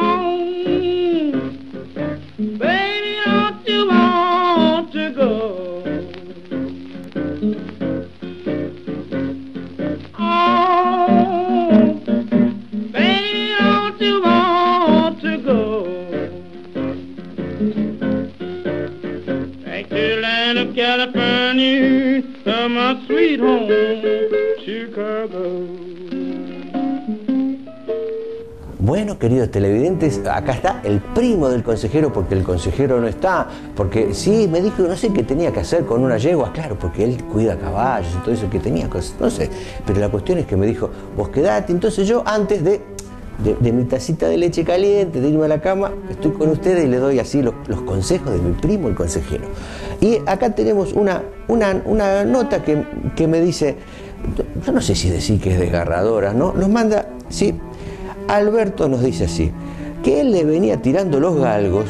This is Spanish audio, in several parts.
Baby, don't you want to go? Oh, baby, don't you want to go? Back to the land of California, to my sweet home, Chicago. Bueno, queridos televidentes, acá está el primo del consejero, porque el consejero no está, porque sí, me dijo, no sé qué tenía que hacer con una yegua, claro, porque él cuida caballos y todo eso, que tenía cosas, no sé, pero la cuestión es que me dijo, vos quedate, entonces yo antes de mi tacita de leche caliente, de irme a la cama, estoy con ustedes y le doy así los consejos de mi primo el consejero. Y acá tenemos una nota que me dice, yo no sé si decir que es desgarradora, ¿no? Nos manda, sí, Alberto nos dice así, que él le venía tirando los galgos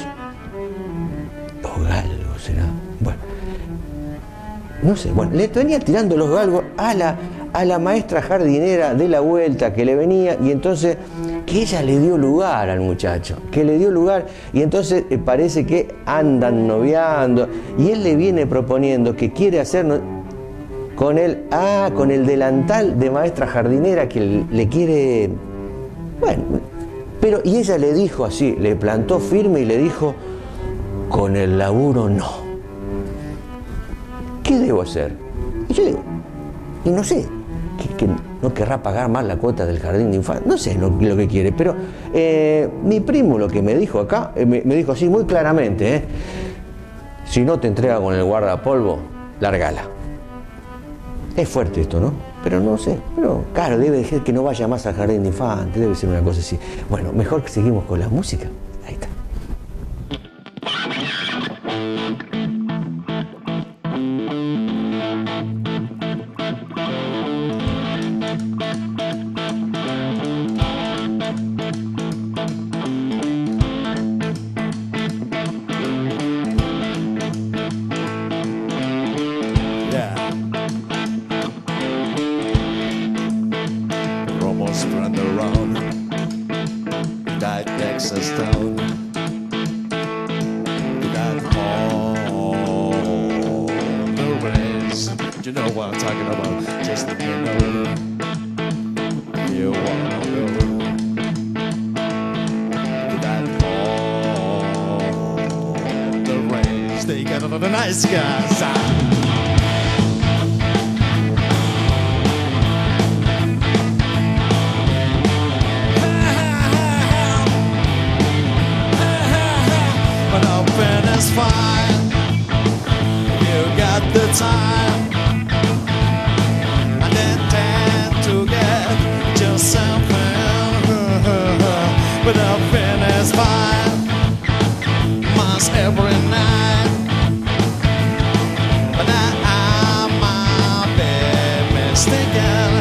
será, bueno, no sé, bueno, le venía tirando los galgos a la maestra jardinera de la vuelta que le venía, y entonces que ella le dio lugar al muchacho, que le dio lugar, y entonces parece que andan noviando, y él le viene proponiendo que quiere hacer con el delantal de maestra jardinera, que le quiere, bueno, pero, y ella le dijo así, le plantó firme y le dijo, con el laburo no. ¿Qué debo hacer? Y yo digo, y no sé, que no querrá pagar más la cuota del jardín de infantes, no sé lo que quiere, pero mi primo lo que me dijo acá, me dijo así muy claramente, si no te entrega con el guardapolvo, lárgala. Es fuerte esto, ¿no? Pero no sé, pero claro, debe ser que no vaya más al jardín de infantes, debe ser una cosa así. Bueno, mejor que seguimos con la música. Ahí está. Run around that Texas town, that all the ways. You know what I'm talking about? Just the know you wanna go. That all the ways. They got another nice guys. It's fine, you got the time, and intend to get just something, but nothing is fine, must every night, but I might be mistaken.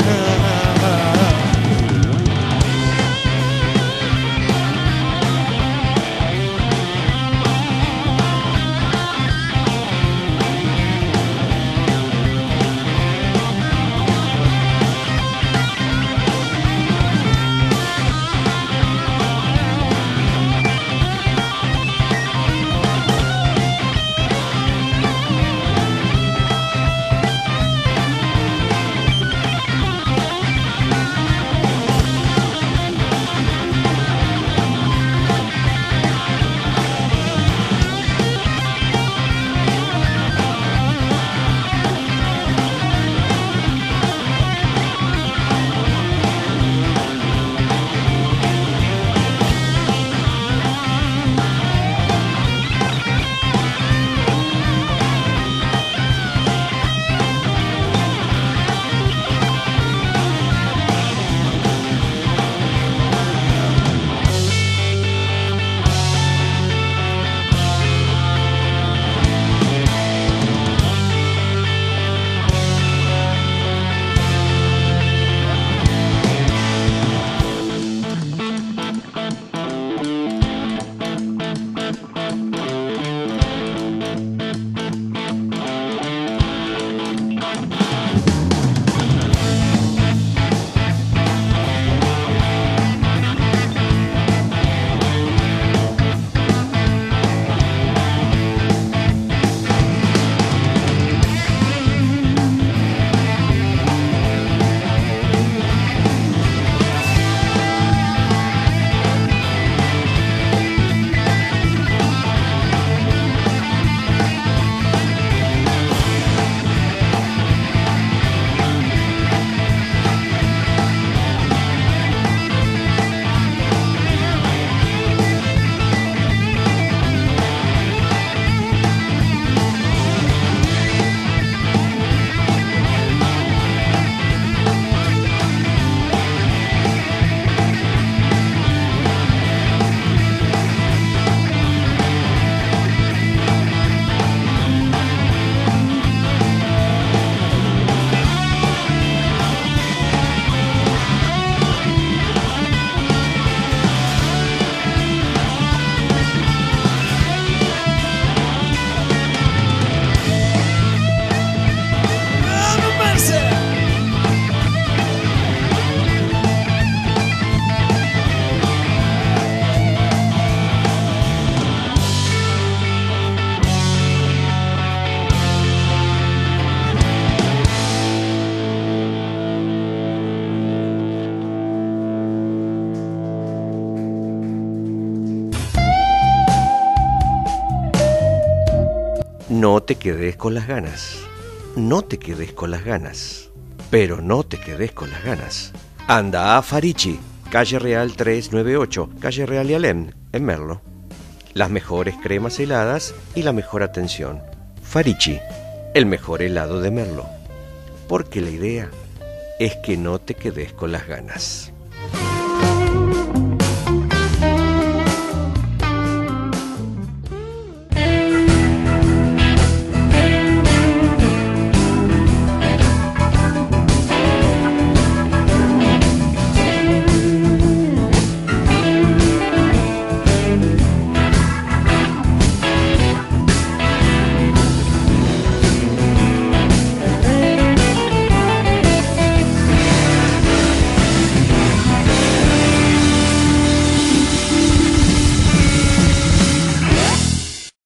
No te quedes con las ganas. No te quedes con las ganas. Pero no te quedes con las ganas. Anda a Farichi, calle Real 398, calle Real y Alem, en Merlo. Las mejores cremas heladas y la mejor atención. Farichi, el mejor helado de Merlo. Porque la idea es que no te quedes con las ganas.